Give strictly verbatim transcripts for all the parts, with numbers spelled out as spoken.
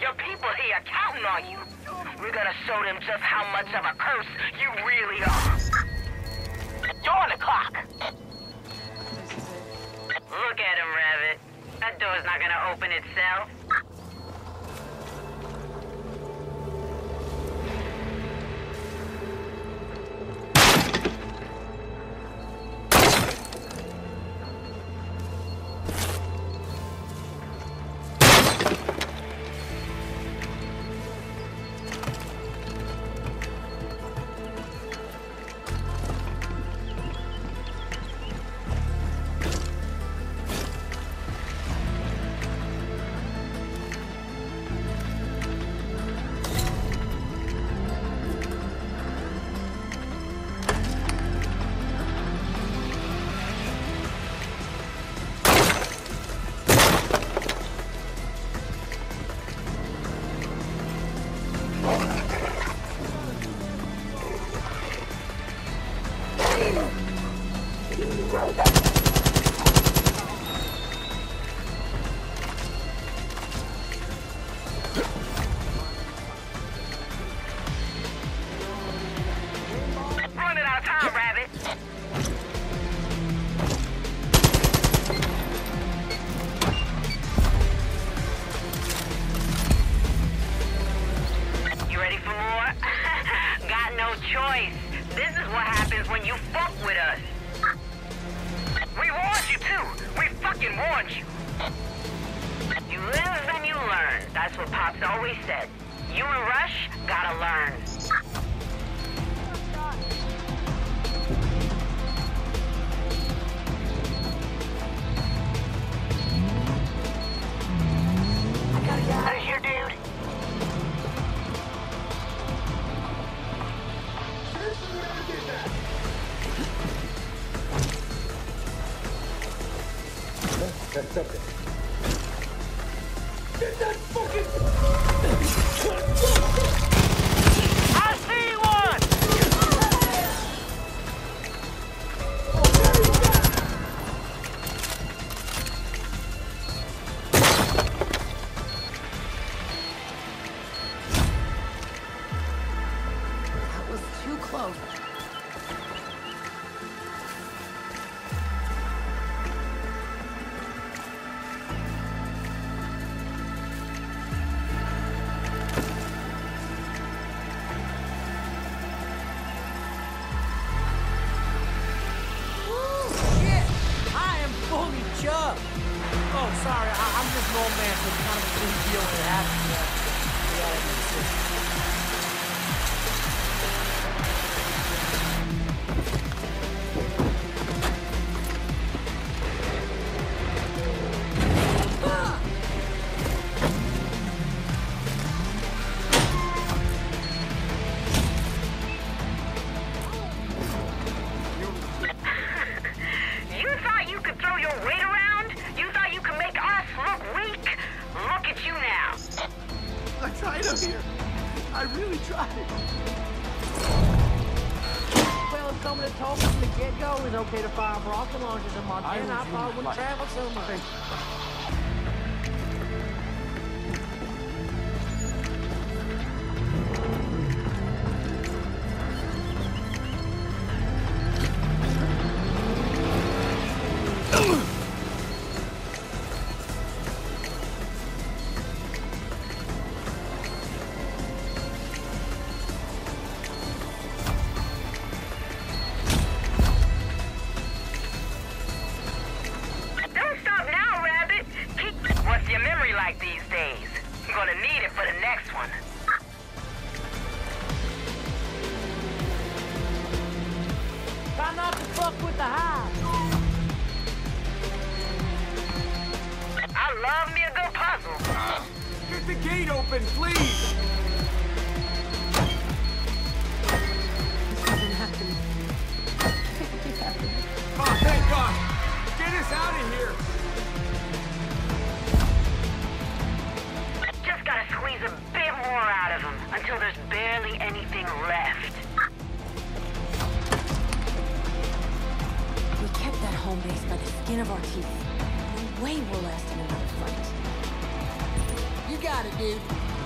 Your people here are counting on you. We're gonna show them just how much of a curse you really are. You're on the clock. Look at him, Rabbit. That door's not gonna open itself. Running out of time, Rabbit. You ready for more? Got no choice. This is what happens when you fuck with us. We warned you too. We fucking warned you. You live and you learn. That's what Pops always said. You and Rush gotta learn. I gotta get out of here, dude. That's something. Get that fucking... I see one! That was too close. Oh, sorry, I I'm just an old man, so it's kind of a big deal when it happens. Yeah, yeah, that makes sense. You thought you could throw your weight around? You thought you could make us look weak? Look at you now. I tried up here. I really tried. Well, if someone had told me from the get-go it was okay to fire rocket launchers in Montana, I, I probably wouldn't travel so much. Don't stop now, Rabbit. Keep... What's your memory like these days? I'm gonna need it for the next one. Try not to fuck with the hive. I love me a good puzzle. Get the gate open, please. Oh, thank God. Get us out of here. Just gotta squeeze a bit more out of him until there's barely anything left. We kept that home base by the skin of our teeth. No way we're lasting another fight. You got it, dude.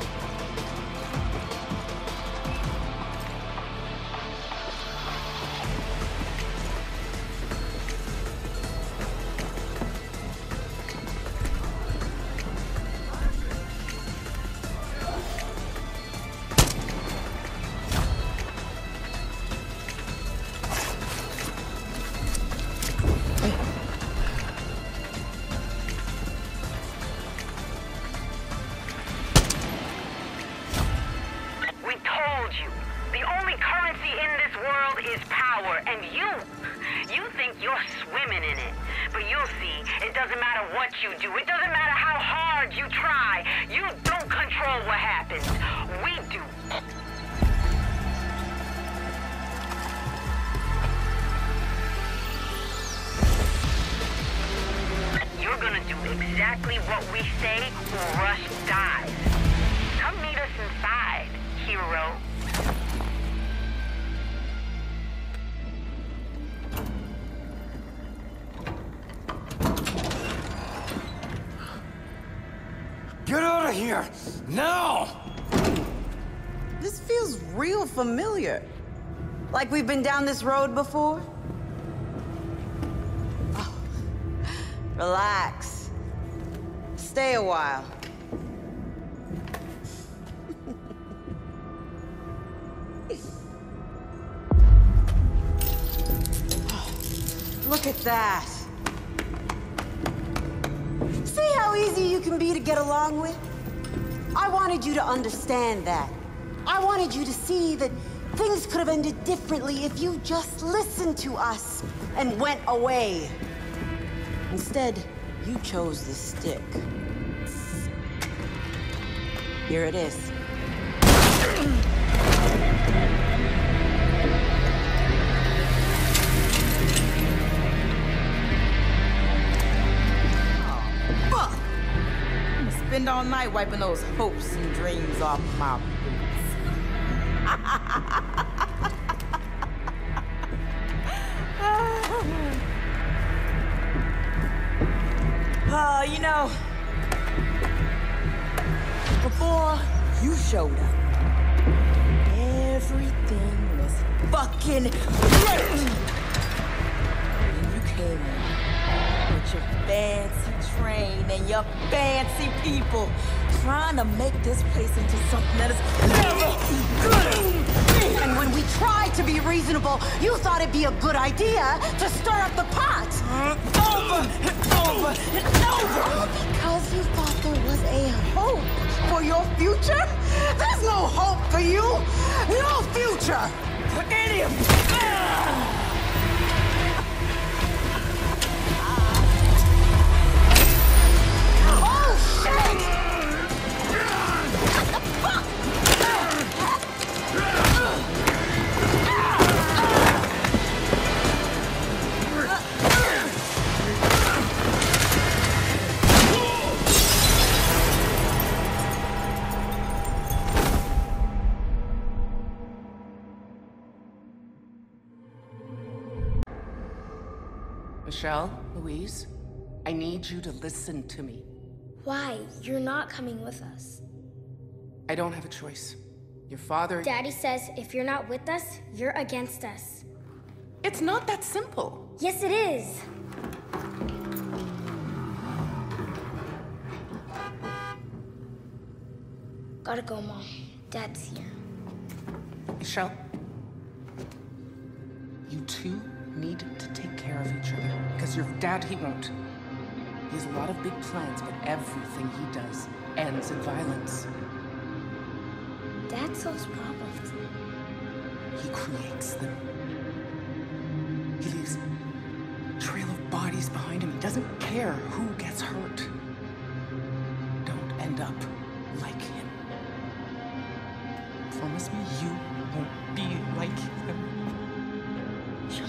power, and you, you think you're swimming in it. But you'll see, it doesn't matter what you do. It doesn't matter how hard you try. You don't control what happens. We do. You're gonna do exactly what we say or Rush dies. Come meet us inside, hero. Get out of here! Now! This feels real familiar. Like we've been down this road before? Oh. Relax. Stay a while. Look at that. See how easy you can be to get along with? I wanted you to understand that. I wanted you to see that things could have ended differently if you just listened to us and went away. Instead, you chose the stick. Here it is. Spend all night wiping those hopes and dreams off my boots. Oh, you know, before you showed up, everything was fucking great. And you came in with your fancy train and your fancy people, trying to make this place into something that is never good. And when we tried to be reasonable, you thought it'd be a good idea to stir up the pot. Over and over and over. Because you thought there was a hope for your future? There's no hope for you. No future for any of you. Michelle, Louise, I need you to listen to me. Why? You're not coming with us. I don't have a choice. Your father... Daddy says if you're not with us, you're against us. It's not that simple. Yes, it is. Gotta go, Mom. Dad's here. Michelle, you two need to take care of each other, because your dad, he won't. He has a lot of big plans, but everything he does ends in violence. Dad solves problems. He creates them. He leaves a trail of bodies behind him. He doesn't care who gets hurt. Don't end up like him. Promise me you won't be like him. Sure.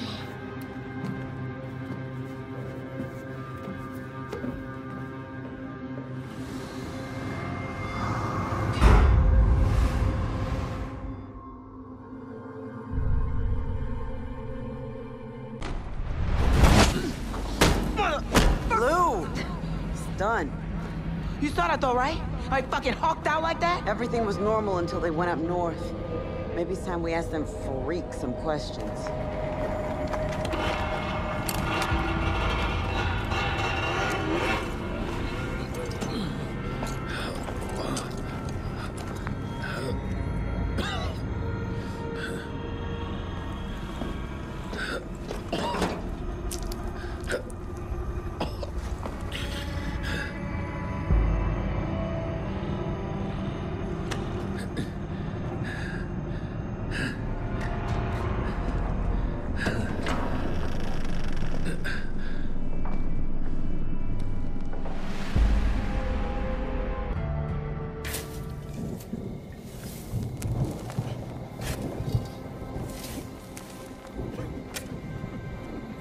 Done. You saw that though, right? I fucking hawked out like that? Everything was normal until they went up north. Maybe it's time we ask them freak some questions.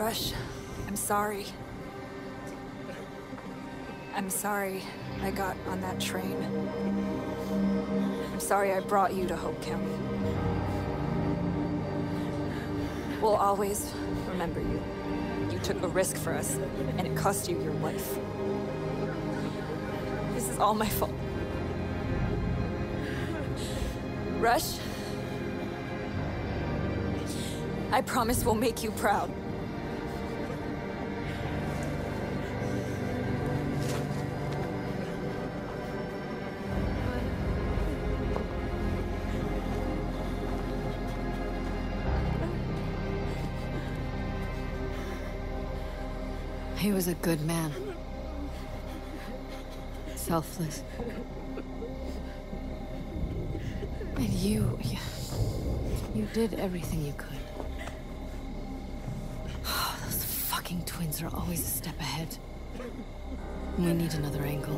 Rush, I'm sorry. I'm sorry I got on that train. I'm sorry I brought you to Hope County. We'll always remember you. You took a risk for us, and it cost you your life. This is all my fault. Rush, I promise we'll make you proud. He was a good man. Selfless. And you, you... You did everything you could. Oh, those fucking twins are always a step ahead. We need another angle.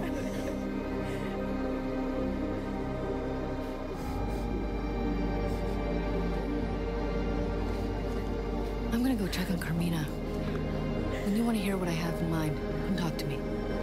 I'm gonna go check on Carmina. When you want to hear what I have in mind, come talk to me.